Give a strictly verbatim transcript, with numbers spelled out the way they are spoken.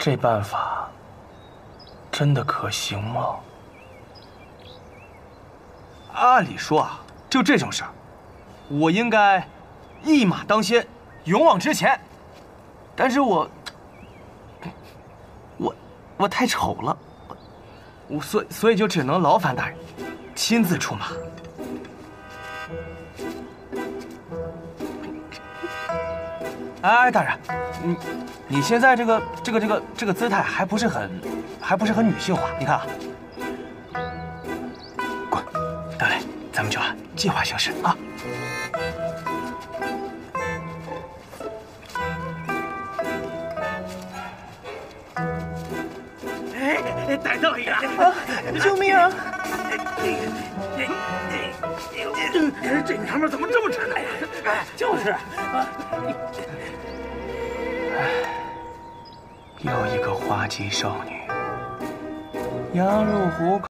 这办法真的可行吗？ 按理说啊，就这种事儿，我应该一马当先，勇往直前。但是我，我，我太丑了，我所所以就只能劳烦大人亲自出马。哎，大人，你你现在这个这个这个这个姿态还不是很，还不是很女性化。你看啊，滚，德雷，咱们就按计划行事啊。 哎，逮到一个！ 啊！救命啊！ 这娘们怎么这么沉呢？哎，就是啊。 又一个花季少女，羊入虎口。